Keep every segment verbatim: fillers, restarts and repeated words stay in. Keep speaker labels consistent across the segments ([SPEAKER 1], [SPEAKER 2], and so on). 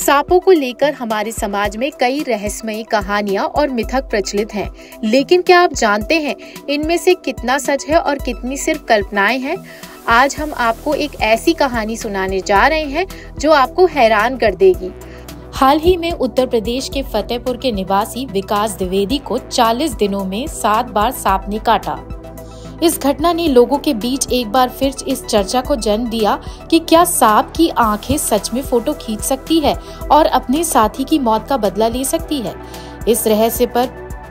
[SPEAKER 1] सांपों को लेकर हमारे समाज में कई रहस्यमयी कहानियां और मिथक प्रचलित हैं, लेकिन क्या आप जानते हैं इनमें से कितना सच है और कितनी सिर्फ कल्पनाएं हैं? आज हम आपको एक ऐसी कहानी सुनाने जा रहे हैं जो आपको हैरान कर देगी। हाल ही में उत्तर प्रदेश के फतेहपुर के निवासी विकास द्विवेदी को चालीस दिनों में सात बार सांप ने काटा। इस घटना ने लोगों के बीच एक बार फिर इस चर्चा को जन्म दिया कि क्या सांप की आंखें सच में फोटो खींच सकती है और अपने साथी की मौत का बदला ले सकती है। इस रहस्य पर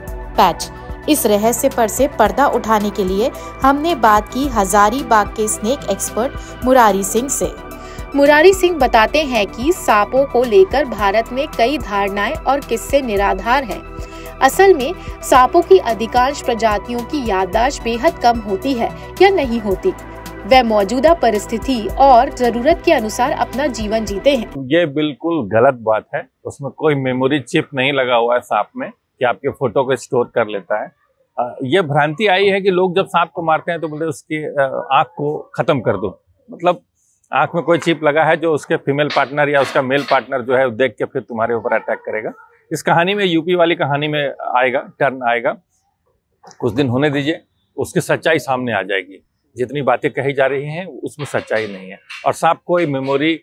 [SPEAKER 1] पैच इस रहस्य पर से पर्दा उठाने के लिए हमने बात की हजारीबाग के स्नेक एक्सपर्ट मुरारी सिंह से। मुरारी सिंह बताते हैं कि सांपों को लेकर भारत में कई धारणाएं और किस्से निराधार हैं। असल में सांपों की अधिकांश प्रजातियों की याददाश्त बेहद कम होती है या नहीं होती। वे मौजूदा परिस्थिति और जरूरत के अनुसार अपना जीवन जीते हैं।
[SPEAKER 2] ये बिल्कुल गलत बात है। उसमें कोई मेमोरी चिप नहीं लगा हुआ है सांप में कि आपके फोटो को स्टोर कर लेता है। ये भ्रांति आई है कि लोग जब सांप को मारते हैं तो बोलते उसकी आंख को खत्म कर दो। मतलब आंख में कोई चिप लगा है जो उसके फीमेल पार्टनर या उसका मेल पार्टनर जो है देख के फिर तुम्हारे ऊपर अटैक करेगा। इस कहानी में यूपी वाली कहानी में आएगा टर्न आएगा, कुछ दिन होने दीजिए, उसकी सच्चाई सामने आ जाएगी। जितनी बातें कही जा रही हैं उसमें सच्चाई नहीं है और सांप कोई मेमोरी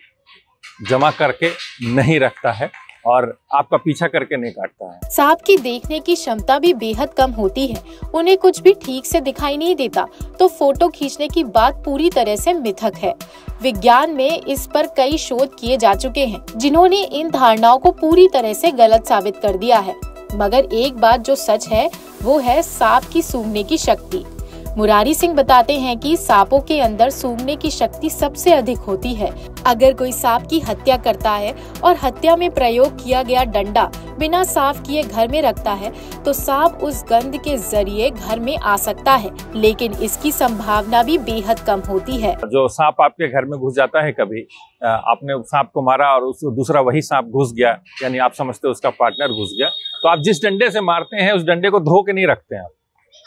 [SPEAKER 2] जमा करके नहीं रखता है और आपका पीछा करके नहीं काटता है।
[SPEAKER 1] सांप की देखने की क्षमता भी बेहद कम होती है, उन्हें कुछ भी ठीक से दिखाई नहीं देता, तो फोटो खींचने की बात पूरी तरह से मिथक है। विज्ञान में इस पर कई शोध किए जा चुके हैं जिन्होंने इन धारणाओं को पूरी तरह से गलत साबित कर दिया है। मगर एक बात जो सच है वो है सांप की सूंघने की शक्ति। मुरारी सिंह बताते हैं कि सांपों के अंदर सूंघने की शक्ति सबसे अधिक होती है। अगर कोई सांप की हत्या करता है और हत्या में प्रयोग किया गया डंडा बिना साफ किए घर में रखता है तो सांप उस गंध के जरिए घर में आ सकता है, लेकिन इसकी संभावना भी बेहद कम होती है।
[SPEAKER 2] जो सांप आपके घर में घुस जाता है, कभी आपने सांप को मारा और उस दूसरा वही सांप घुस गया, यानी आप समझते हो उसका पार्टनर घुस गया, तो आप जिस डंडे से मारते हैं उस डंडे को धो के नहीं रखते हैं आप।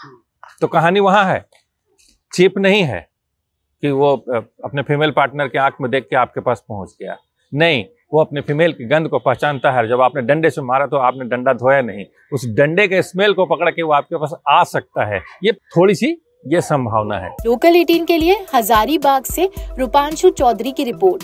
[SPEAKER 2] तो कहानी वहां है, चिप नहीं है कि वो अपने फीमेल पार्टनर के आंख में देख के आपके पास पहुंच गया। नहीं, वो अपने फीमेल की गंध को पहचानता है। जब आपने डंडे से मारा तो आपने डंडा धोया नहीं, उस डंडे के स्मेल को पकड़ के वो आपके पास आ सकता है। ये थोड़ी सी ये संभावना है।
[SPEAKER 1] लोकल अठारह के लिए हजारीबाग से रूपांशु चौधरी की रिपोर्ट।